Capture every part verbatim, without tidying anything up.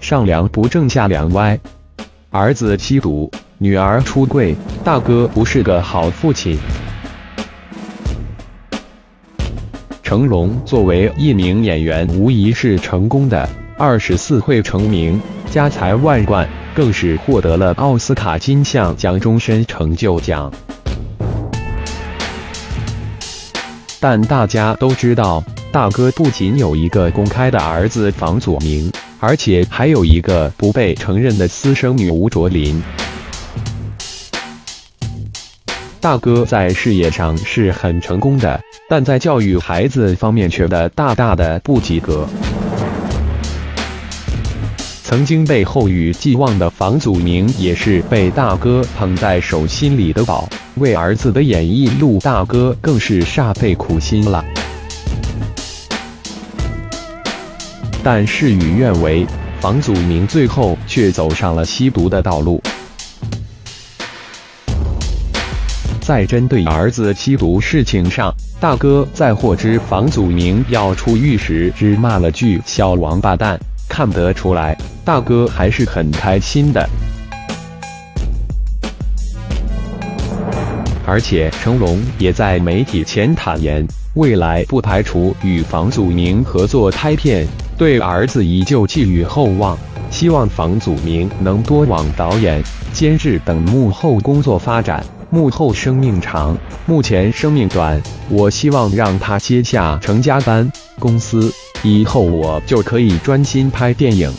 上梁不正下梁歪。儿子吸毒，女儿出柜，大哥不是个好父亲。成龙作为一名演员，无疑是成功的。二十四岁成名，家财万贯，更是获得了奥斯卡金像奖终身成就奖。但大家都知道，大哥不仅有一个公开的儿子房祖名，而且还有一个不被承认的私生女吴卓林。大哥在事业上是很成功的，但在教育孩子方面却的大大的不及格。曾经被后予寄望的房祖名也是被大哥捧在手心里的宝，为儿子的演艺路，大哥更是煞费苦心了。但事与愿违，房祖名最后却走上了吸毒的道路。在针对儿子吸毒事情上，大哥在获知房祖名要出狱时，只骂了句“小王八蛋”。看得出来，大哥还是很开心的。而且成龙也在媒体前坦言，未来不排除与房祖名合作拍片，对儿子依旧寄予厚望，希望房祖名能多往导演、监制等幕后工作发展。幕后生命长，目前生命短，我希望让他接下成家班公司，以后我就可以专心拍电影。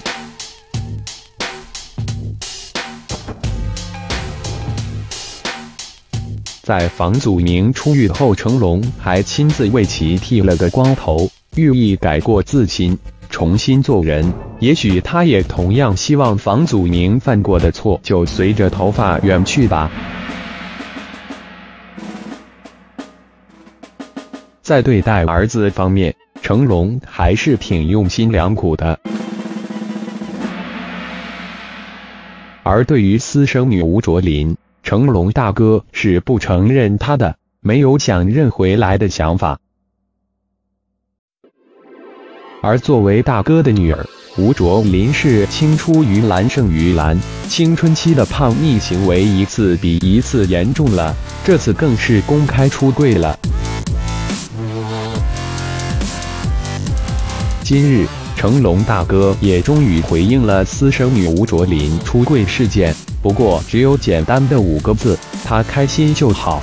在房祖名出狱后，成龙还亲自为其剃了个光头，寓意改过自新，重新做人。也许他也同样希望房祖名犯过的错就随着头发远去吧。在对待儿子方面，成龙还是挺用心良苦的。而对于私生女吴卓林，成龙大哥是不承认她的，没有想认回来的想法。而作为大哥的女儿，吴卓林是青出于蓝胜于蓝，青春期的叛逆行为一次比一次严重了，这次更是公开出柜了。今日，成龙大哥也终于回应了私生女吴卓林出柜事件，不过只有简单的五个字：他开心就好。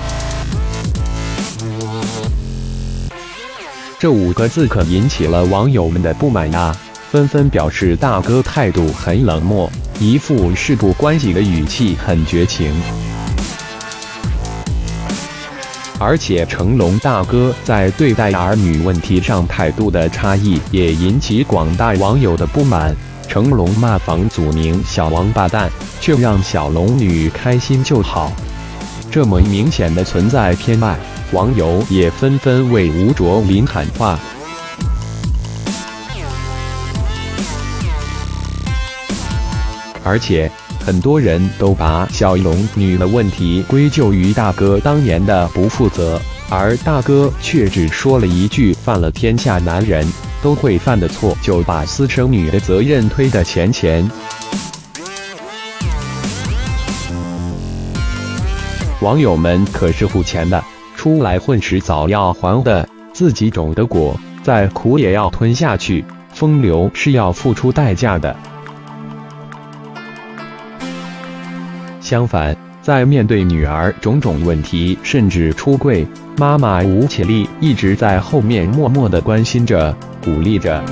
这五个字可引起了网友们的不满啊，纷纷表示大哥态度很冷漠，一副事不关己的语气，很绝情。而且成龙大哥在对待儿女问题上态度的差异也引起广大网友的不满。成龙骂房祖名小王八蛋，却让小龙女开心就好，这么明显的存在偏爱，网友也纷纷为吴卓林喊话。而且很多人都把小龙女的问题归咎于大哥当年的不负责，而大哥却只说了一句犯了天下男人都会犯的错，就把私生女的责任推得前前。网友们可是付钱的，出来混时早要还的，自己种的果，再苦也要吞下去，风流是要付出代价的。相反，在面对女儿种种问题，甚至出柜，妈妈吴绮莉一直在后面默默地关心着、鼓励着。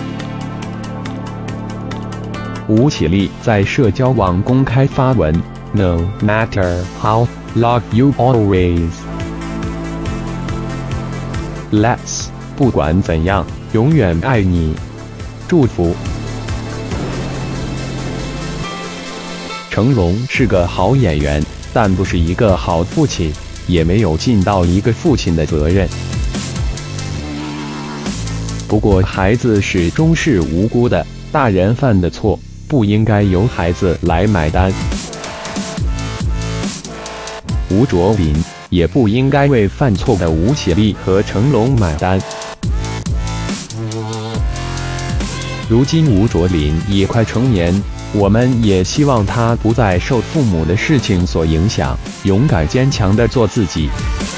吴绮莉在社交网公开发文 ：“No matter how long you always let's， 不管怎样，永远爱你，祝福。”成龙是个好演员，但不是一个好父亲，也没有尽到一个父亲的责任。不过孩子始终是无辜的，大人犯的错不应该由孩子来买单。吴卓林也不应该为犯错的吴绮莉和成龙买单。 如今吴卓林也快成年，我们也希望他不再受父母的事情所影响，勇敢坚强地做自己。